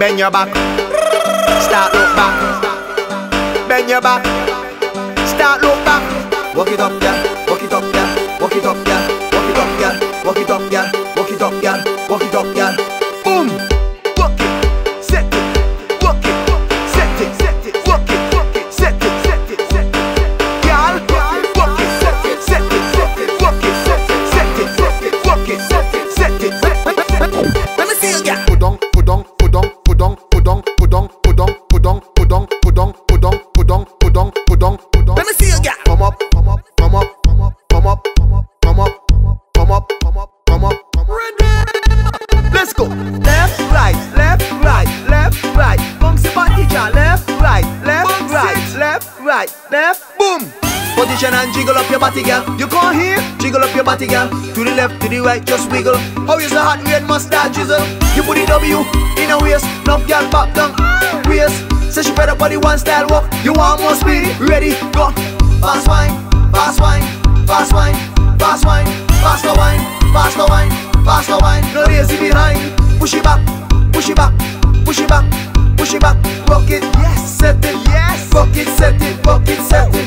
bend your back, start look back. Bend your back, start look back. Walk it up, girl, walk it up, girl, walk it up, girl, walk it up, girl, walk it up, girl, walk it up, girl, walk it up, girl. Boom, walk it, set it, walk it, set it, set it, walk it, set it, set it, set it. Girl, walk it, set it, set it, set it, walk it, set it, set it, set it, walk it, set it, set it, set it. Let me see you, girl. Put on, put on, put on, put on, put on, put on, put on, put on, put on, put on, put on, put on, put on, put on, put on. Let me see you, girl. Come up, come up, come up, come up, come up, come up, come up, come up, come up, come up, come up. Let's go. Left, right, left, right, left, right. Bouncy body, jam. Left, right, left, right, left, right, left. Boom. Position and jiggle up your body, girl. You can't hear? Jiggle up your body, girl. To the left, to the right, just wiggle. How is the hot red mustard drizzle? You put the W in a waist. Enough girl back down waist. Say she fed up body one style walk. You want more speed? Ready? Go. Fast wine, fast wine, fast wine, fast wine, faster wine, faster wine, faster wine. No lazy behind. Push it back, push it back, push it back, push it back. Rock it, yes, set it, yes. Rock it, set it, rock it, set it.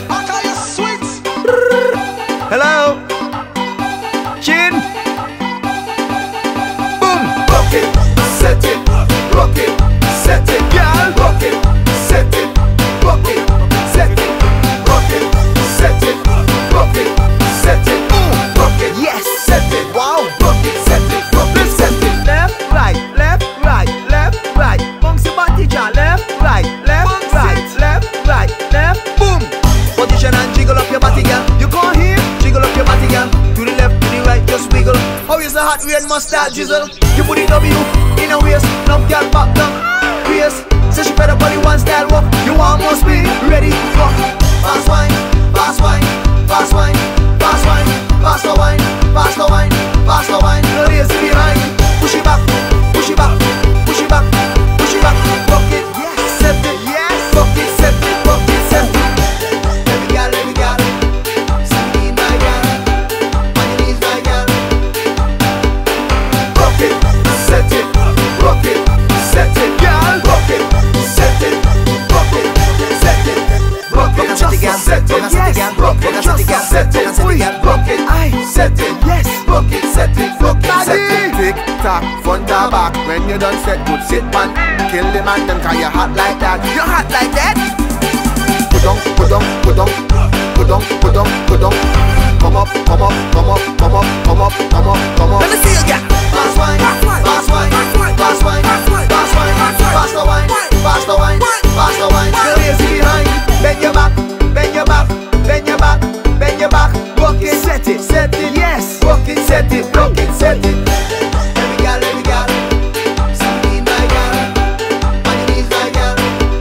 Hello, chin. Boom. Rock it, set it, rock it, set it, girl. Rock it, set it, rock it, set it, rock it, set it, rock it, set it, rock it, yes, set it. Wow, rock it, set it, rock it, set it. Left, right, left, right, left, right. Bouncy body, jam. Left, right, left, right, left, right, left. Boom. Position and jiggle up your body, girl. You can't hear? Jiggle up your body, girl. To the left, to the right, just wiggle. How is the hot red mustard drizzle? You put the W in a waist. Enough girl back down waist. Say she fed up body one style walk. You want more speed? Ready? Go. Fast wine, fast wine, fast wine, fast wine, faster wine, faster wine, faster wine. No lazy behind. Push it back, push it back, push it back, push it back. Rock it, yes, set it, yes. Rock it, set it, rock it, set it. Let me girl, see my girl, on your knees, my girl. Rock it, set it, rock it, set it, girl. Rock it, set it, rock it, set it, rock it, set it, girl. Set it, yes. Rock it, set it, girl. Set it, rock it, set it, yes. Rock it, set it, rock it, set it. Tick tock, front or back. When you done set, good sit man. Kill the man, them 'cause you hot like that. You hot like that. Put on, put on, put on. Put on, put on, put on. Come up, come up, come up, come up, come up, come up, come up. Let me see you, girl. Fast wine, fast wine, fast wine, fast wine, faster wine, faster wine, faster wine. No lazy behind. Bend your back, bend your back, bend your back, bend your back. Rock it, set it, yes. Rock it, set it, rock it, set it. Let me girl, let me girl. See my girl, on your knees, my girl.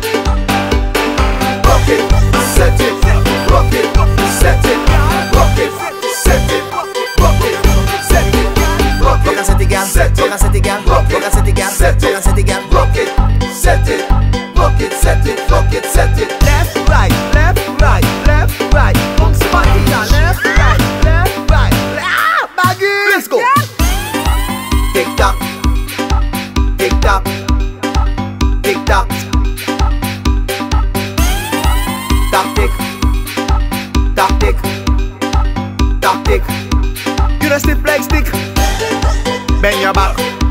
Rock it, set it. Rock it, set it, rock it, set it, rock it, set it, rock it, set it, girl, set it, set it, girl, rock it, set it, girl, set it, set it, girl, rock it, set it, rock it, set it, rock it, set it. Left, right, left, right, left, right. Bouncy body, left, right, left, right. Ah, baggy. Let's go. Tick tock, tick tock, tick tock, tock tick. Tactic, tactic. You don't stiff like stick. Bend your back.